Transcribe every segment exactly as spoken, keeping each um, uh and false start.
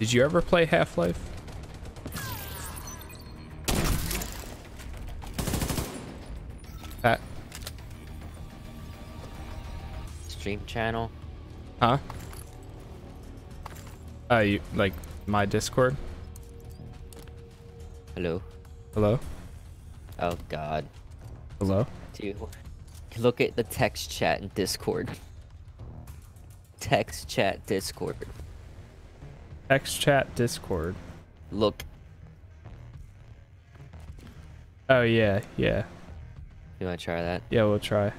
Did you ever play Half-Life? Pat? Stream channel? Huh? Uh, you, like, my Discord? Hello? Hello? Oh, God. Hello? Dude, look at the text chat in Discord. Text chat Discord. Text chat Discord. Look. Oh, yeah, yeah. You wanna try that? Yeah, we'll try.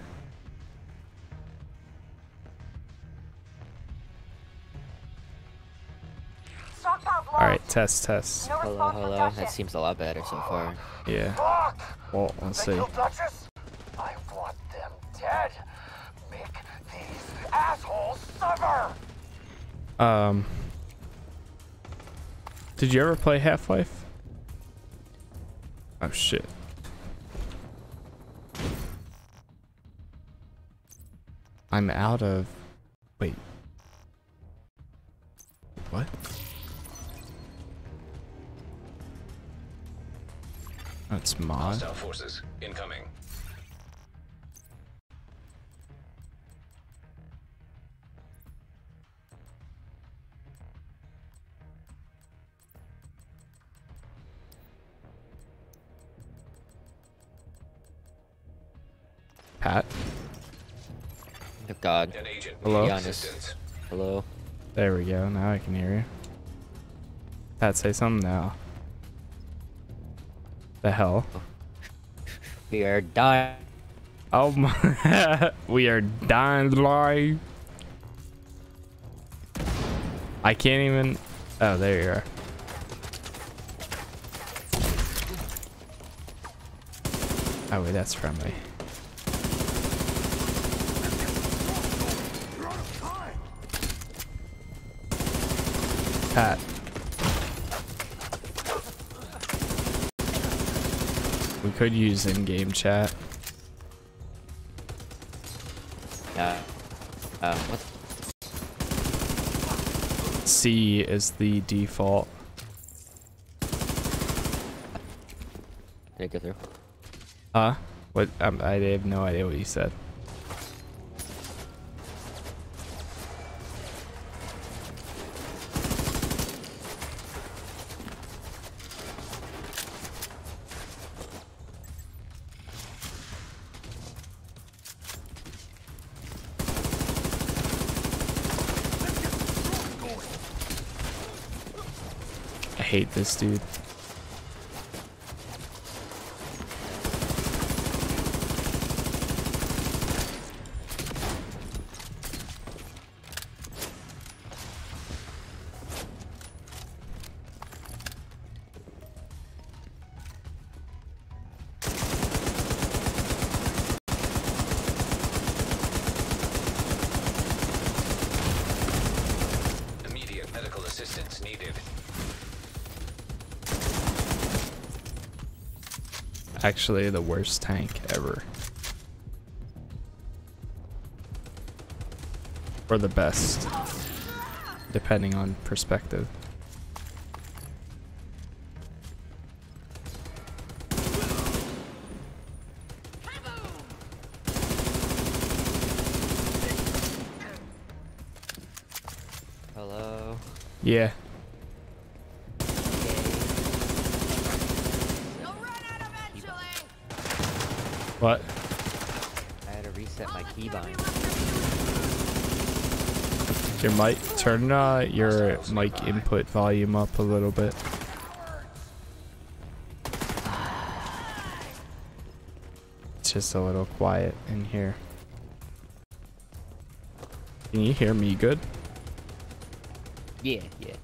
Alright, test, test. Hello, hello. That seems a lot better so far. Yeah. Well, let's see. I want them dead. Make these assholes suffer. Um. Did you ever play Half-Life? Oh shit. I'm out of. Wait. What? That's mod. Hostile forces incoming. Pat? Oh, God. An agent Hello? needs Giannis. assistance. Hello? There we go. Now I can hear you. Pat, say something now. The hell? We are dying. Oh my. We are dying live. I can't even. Oh, there you are. Oh, wait, that's friendly. Pat. We could use in-game chat. Yeah. Uh, what? C is the default. Did it go through? Huh? What? Um, I have no idea what you said. I hate this dude. Immediate medical assistance needed. Actually, the worst tank ever. Or the best, depending on perspective. Hello? Yeah. What? I had to reset my keybind. Your mic, turn uh, your mic input volume up a little bit. It's just a little quiet in here. Can you hear me good? Yeah, yeah.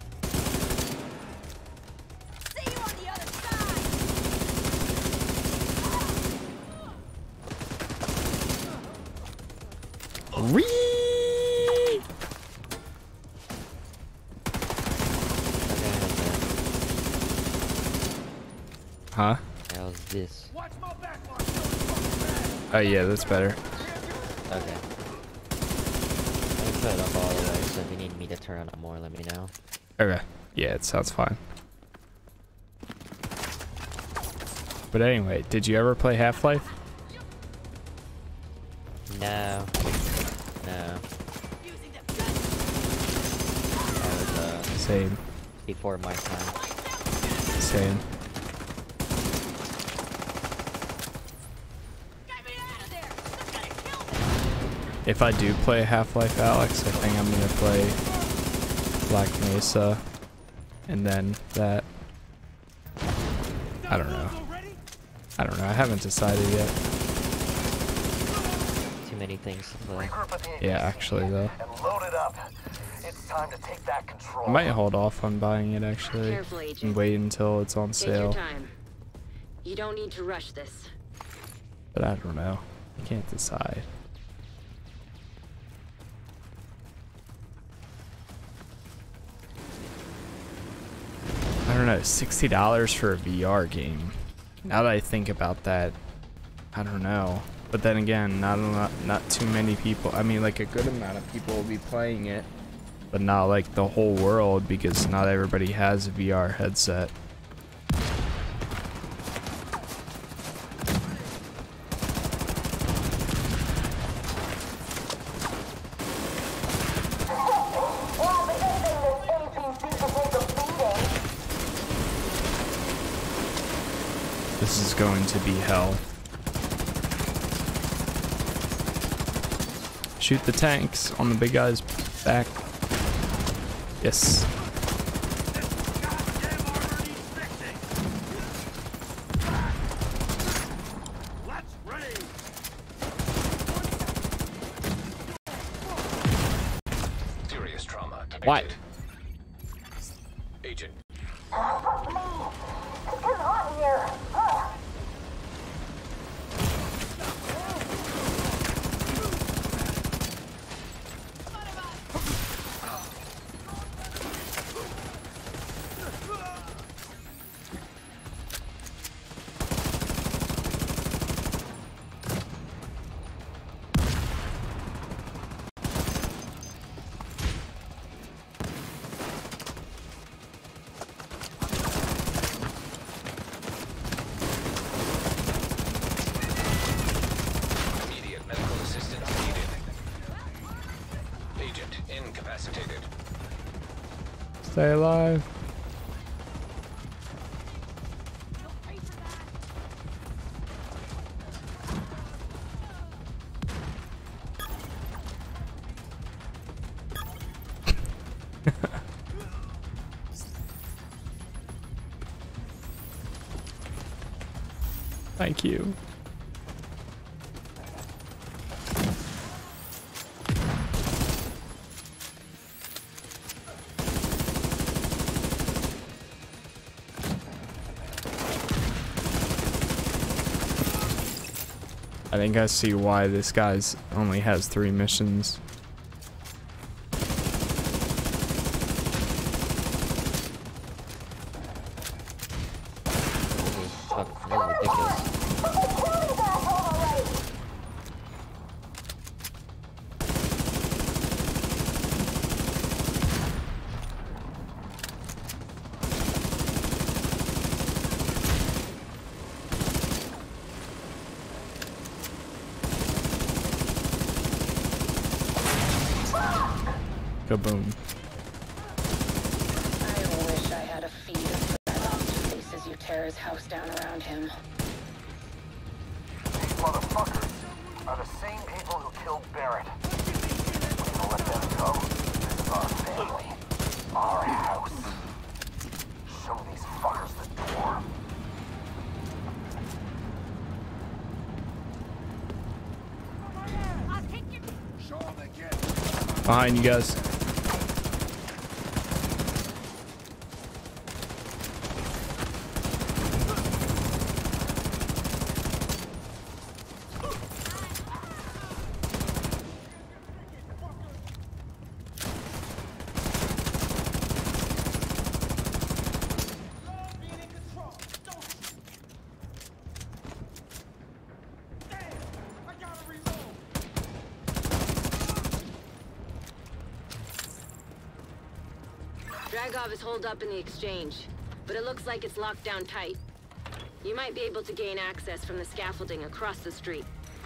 Whee! Huh? How's this? Oh yeah, that's better. Okay. Let me put it up all the way, so if you need me to turn on it more, let me know. Okay. Yeah, it sounds fine. But anyway, did you ever play Half-Life? No. No. That was uh, Same. before my time. Same. If I do play Half-Life Alex, I think I'm gonna play Black Mesa and then that. I don't know. I don't know. I haven't decided yet. Too many things to play. Yeah, actually though. And load it up. It's time to take that control. I might hold off on buying it actually Careful, Agent. and wait until it's on Take your sale. time. You don't need to rush this. But I don't know. I can't decide. I don't know, sixty dollars for a V R game. Now that I think about that, I don't know. But then again, not a lot, not too many people. I mean, like a good amount of people will be playing it, but not like the whole world because not everybody has a V R headset. This is going to be hell. Shoot the tanks on the big guy's back. Yes. Serious trauma. What? Agent. Immediate medical assistance needed. Agent incapacitated. Stay alive. Thank you. I think I see why this guy's only has three missions. This is fucking this is ridiculous. Kaboom. I wish I had a feed of the faces you tear his house down around him. These motherfuckers are the same people who killed Barrett. We're gonna let them go. This is our family. Our house. Show these fuckers the door. Behind you guys. Dragov is holed up in the exchange, but it looks like it's locked down tight. You might be able to gain access from the scaffolding across the street.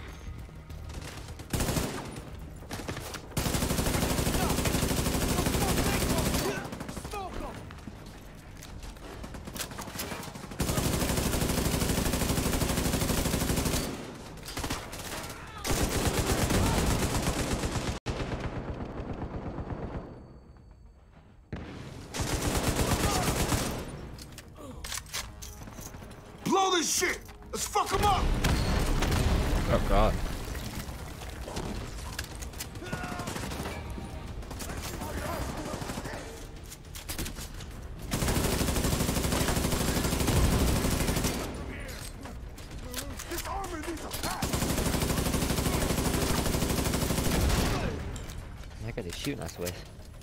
Blow this shit! Let's fuck them up! Oh god. This armor needs a pack! That guy is shooting us with.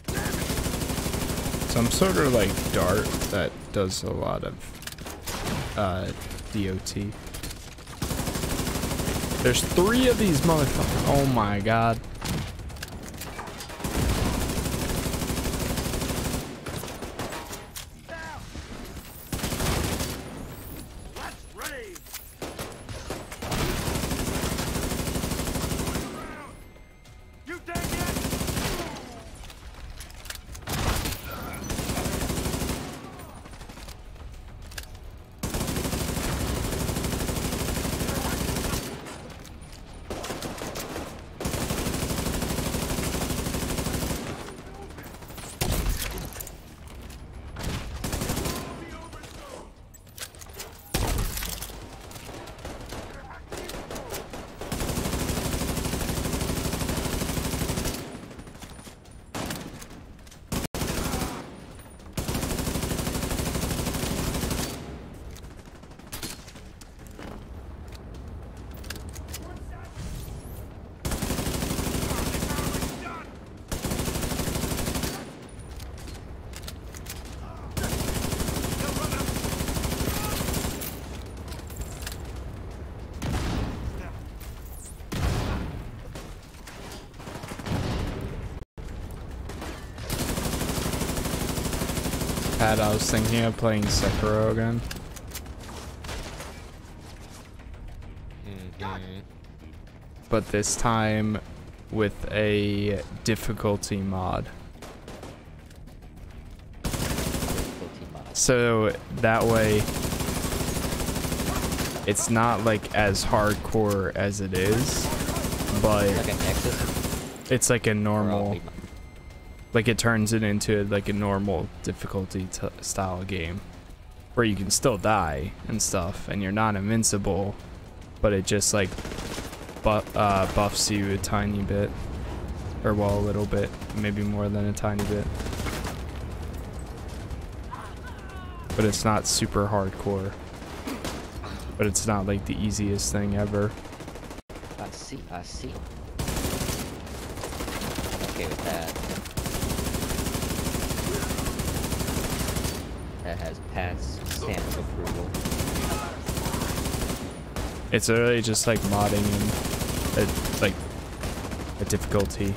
Some sort of like dart that does a lot of uh, D O T. There's three of these motherfuckers. Oh my god. Pat, I was thinking of playing Sekiro again. Mm-hmm. But this time with a difficulty mod. Difficulty mod. So that way it's not like as hardcore as it is, but Like a Nexus? it's like a Or normal, all- like it turns it into like a normal difficulty t style game where you can still die and stuff and you're not invincible, but it just like bu uh, buffs you a tiny bit, or well, a little bit, maybe more than a tiny bit, but it's not super hardcore, but it's not like the easiest thing ever. I see, I see. I'm okay with that. That has passed stamp of approval. It's really just like modding and a, like a difficulty,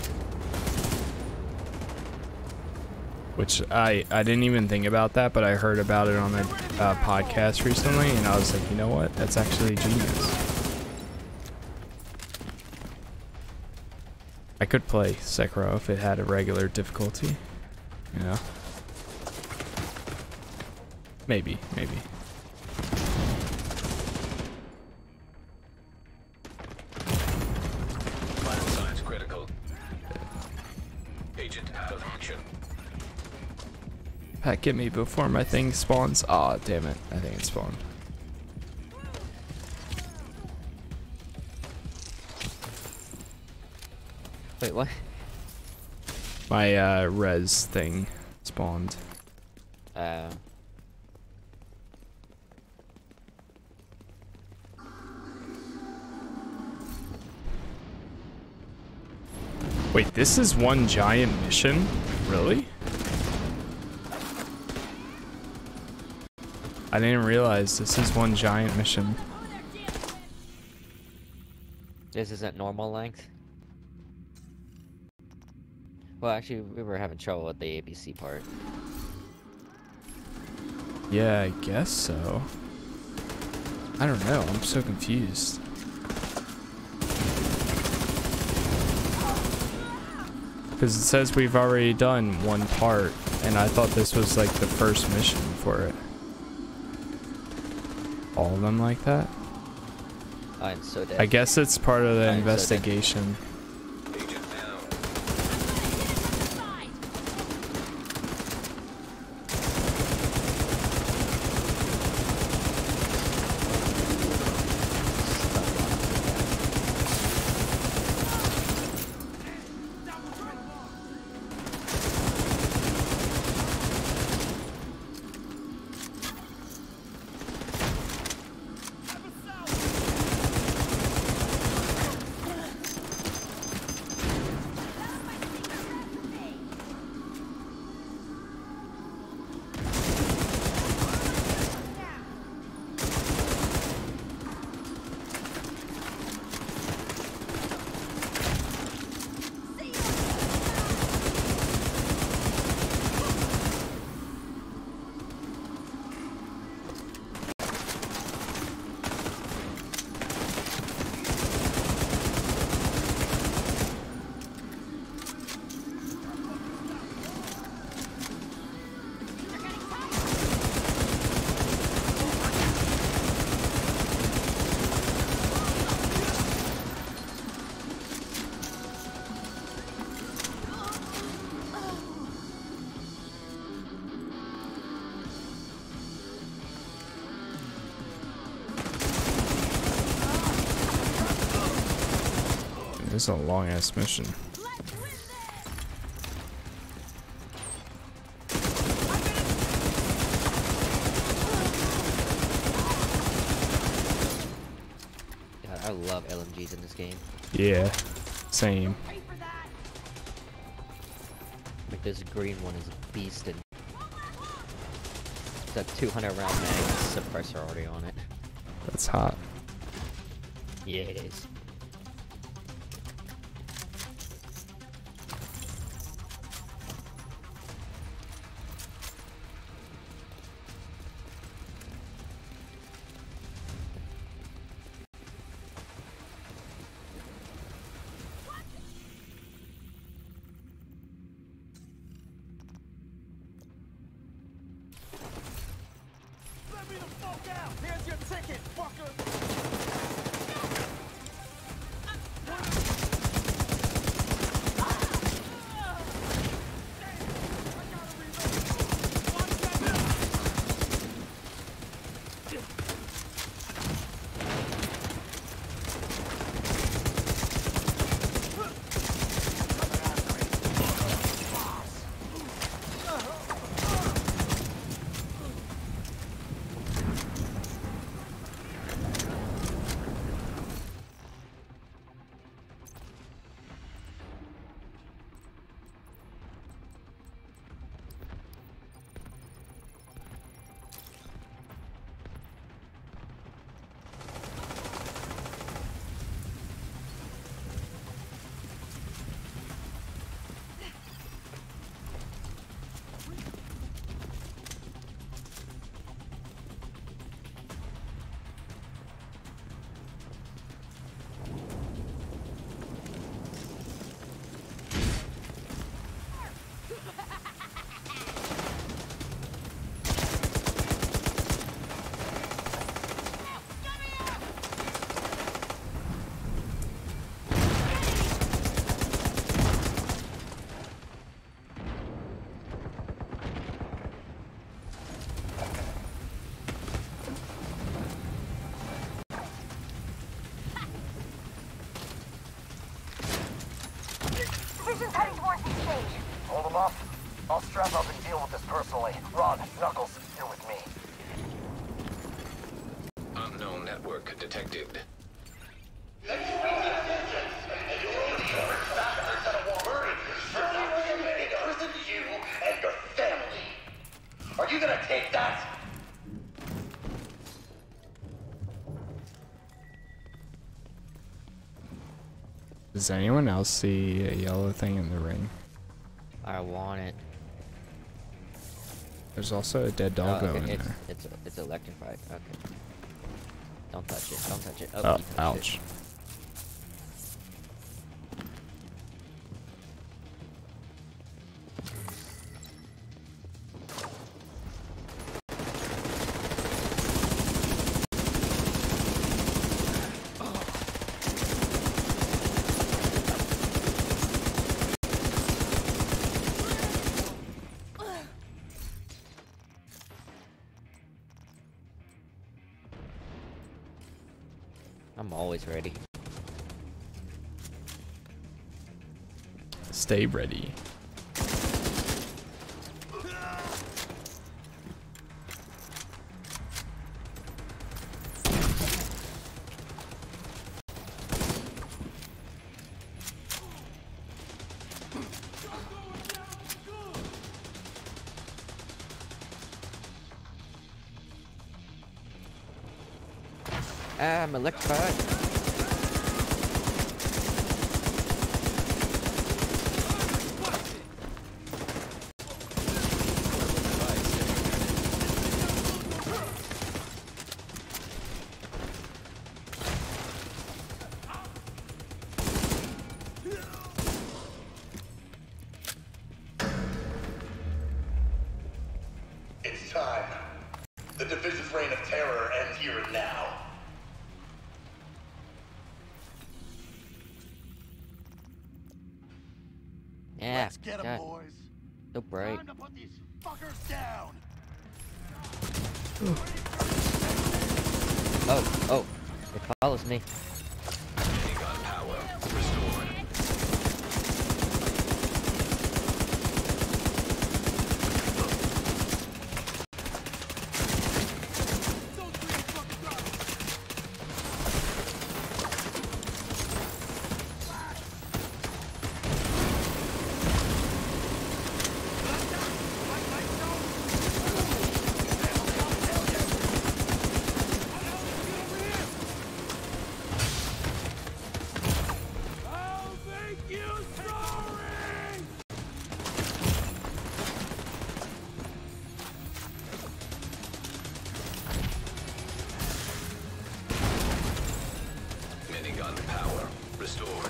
which I I didn't even think about that, but I heard about it on a uh, podcast recently, and I was like, you know what? That's actually genius. I could play Sekiro if it had a regular difficulty, you know. Maybe, maybe. Vital signs critical. Agent out of action. Pat, get me before my thing spawns. Aw, damn it. I think it spawned. Wait, what? My uh, res thing spawned. Uh, Wait, this is one giant mission? Really? I didn't realize this is one giant mission. this isn't normal length? Well, actually, we were having trouble with the A B C part. Yeah, I guess so. I don't know. I'm so confused. Because it says we've already done one part, and I thought this was like the first mission for it. All of them like that? I'm so dead. I guess it's part of the I'm so investigation. Agent down. This is a long ass mission. God, I love L M Gs in this game. Yeah, same. Like this green one is a beast, and it's got two hundred round mag suppressor already on it. That's hot. Yeah, it is. Let me the fuck out! Here's your ticket, fucker! Hold them off. I'll strap up and deal with this personally. Ron, Knuckles, you're with me. Unknown network detected. Are you gonna take that? Does anyone else see a yellow thing in the ring? I want it. There's also a dead Oh, doggo okay. in It's there. it's it's electrified. Okay. Don't touch it. Don't touch it. Oh, Oh, you touched ouch. it. I'm always ready. Stay ready. Ah, I'm electrified. It's time. The Division's reign of terror ends here and now. Yeah. Let's get 'em, God, boys. so bright. Time to put these fuckers down. Oh, oh, it follows me. Minigun power restored. I'll make you sorry. Minigun power restored.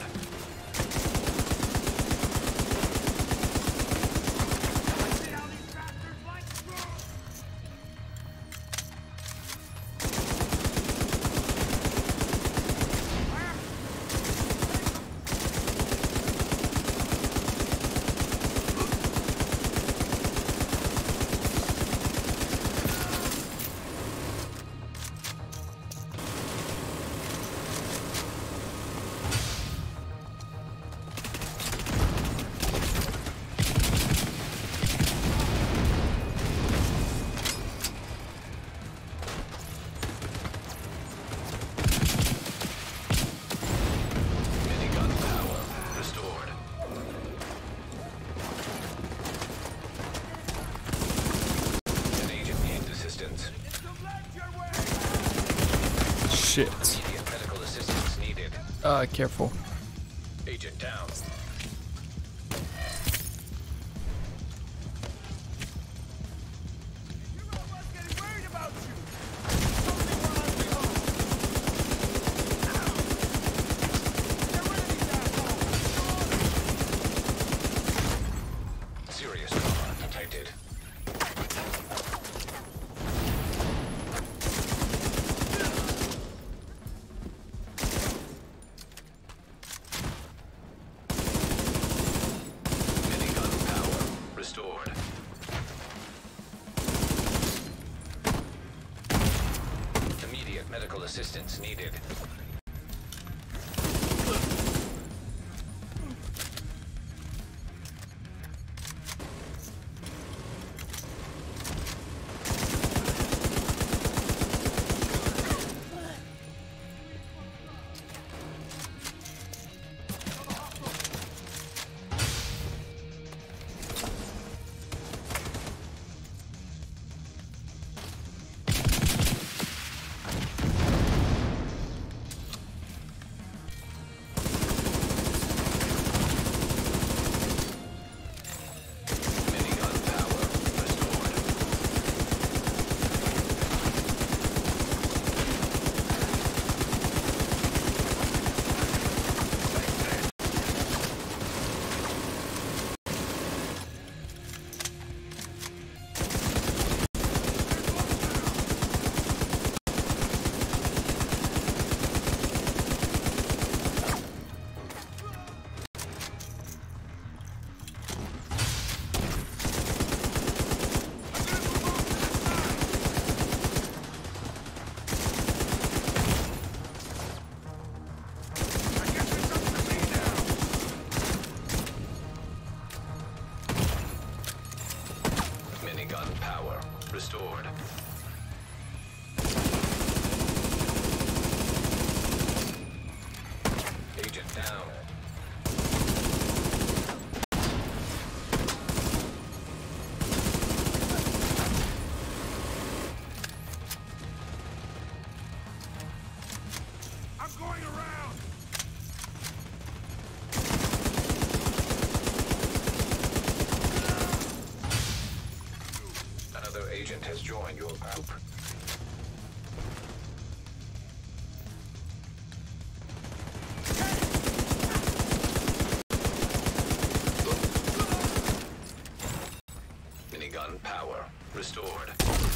See how these bastards like screw. Minigun power restored. An agent needs assistance. Shit. Immediate medical assistance needed. Uh, careful. Agent down. Everyone's getting worried about you. Something while I'm at home. Get rid of these assholes. Serious trauma detected. Minigun power restored. Immediate medical assistance needed. restored. Agent down. I'm going around. Another agent has joined your group. Minigun power restored.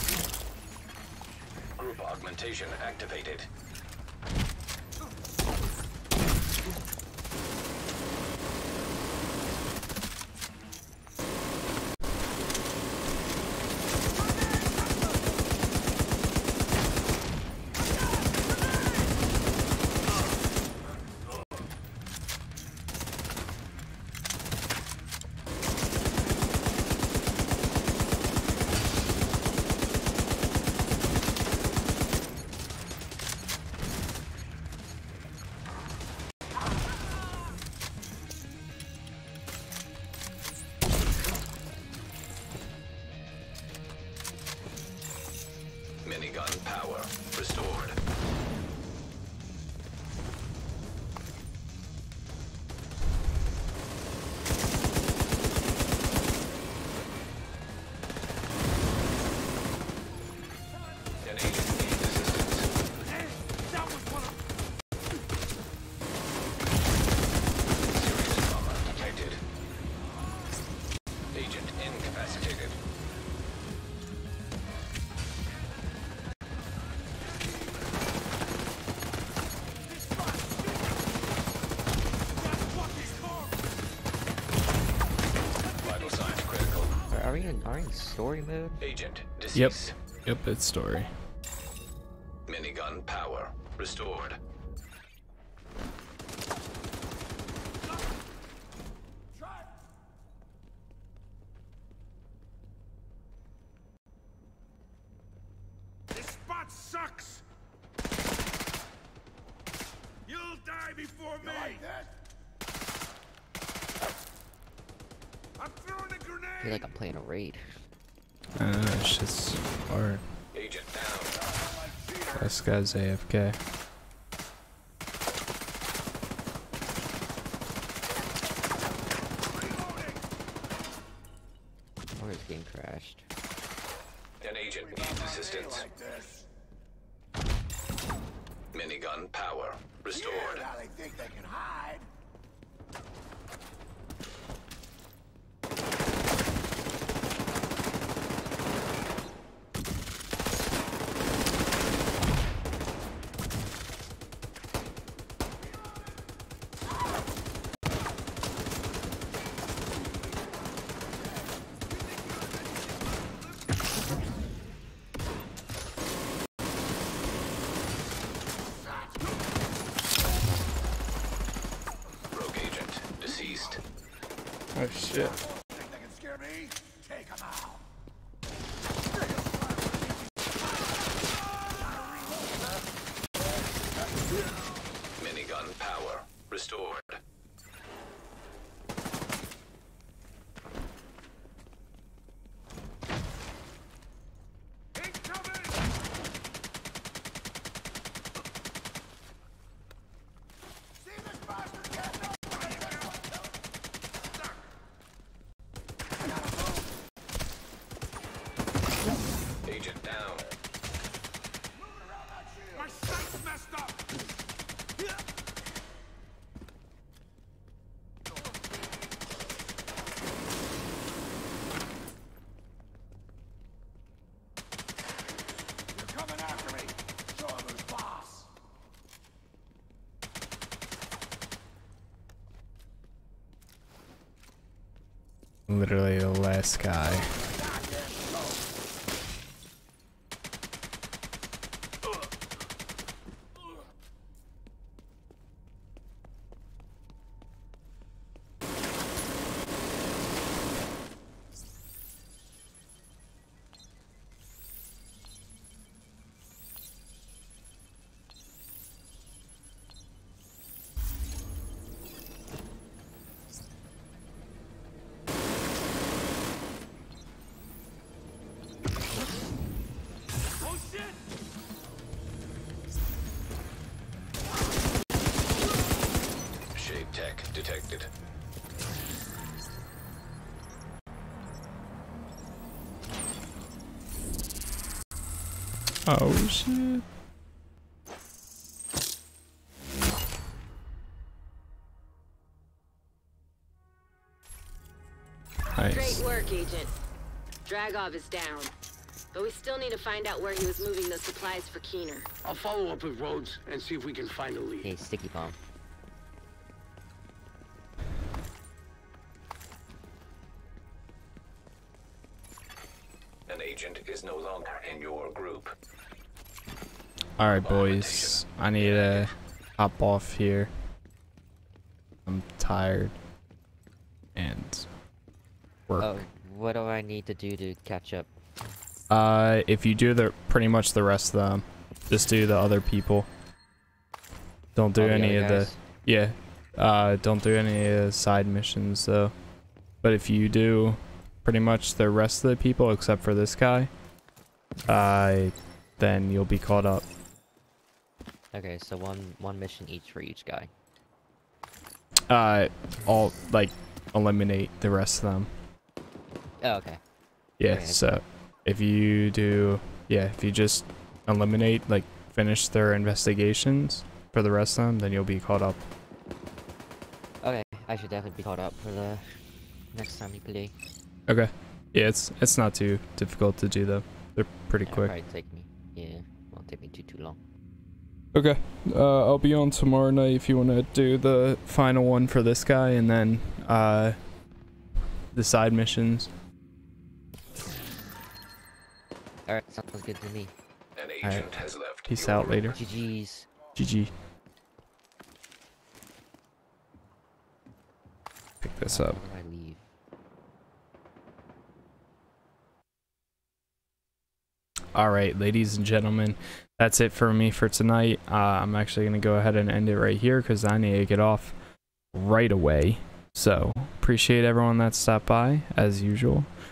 Group augmentation activated. Minigun power restored. An agent needs assistance. Hey, that was one of Serious trauma detected. Agent incapacitated. Vital signs critical. Are, are we in are we in story mode? Agent Yep. deceased. Yep, it's story. Minigun power restored. this spot sucks. You'll die before me. Like that? I'm throwing a I feel grenade. like I'm playing a raid. I don't know, it's just hard. Agent down. This guy's A F K. Or his game crashed. An agent needs assistance. Minigun power restored. Now they think they can hide. Rogue agent deceased. Oh shit. Think they can scare me? Take them out. Minigun power restored. Incoming! See this bastard get no Agent down. My sight's messed up! You're coming after me! Show him who's boss! Literally the last guy. S A C detected. Oh shit. Nice. Great work, Agent. Dragov is down. But we still need to find out where he was moving those supplies for Keener. I'll follow up with Rhodes and see if we can find a lead. Hey, sticky bomb. An agent is no longer in your group. Alright, boys. I need to hop off here. I'm tired. And work. Oh, what do I need to do to catch up? Uh, if you do the pretty much the rest of them, just do the other people. Don't do All the any other of the guys? yeah. Uh, don't do any of the side missions though. But if you do pretty much the rest of the people except for this guy, uh, then you'll be caught up. Okay, so one one mission each for each guy. Uh, all like eliminate the rest of them. Oh, okay. Yeah. Okay. So if you do, yeah, if you just eliminate, like finish their investigations for the rest of them, then you'll be caught up. Okay, I should definitely be caught up for the next time we play. Okay. Yeah, it's it's not too difficult to do though. They're pretty Yeah, quick. Probably take me. Yeah, won't take me too too long. Okay. Uh, I'll be on tomorrow night if you want to do the final one for this guy and then uh, the side missions. Alright, sounds good to me. An agent Alright. has left. Peace your out group. later. G G's. G G. Pick this up. How do I leave? All right, ladies and gentlemen, that's it for me for tonight. Uh, I'm actually going to go ahead and end it right here because I need to get off right away. So, appreciate everyone that stopped by, as usual.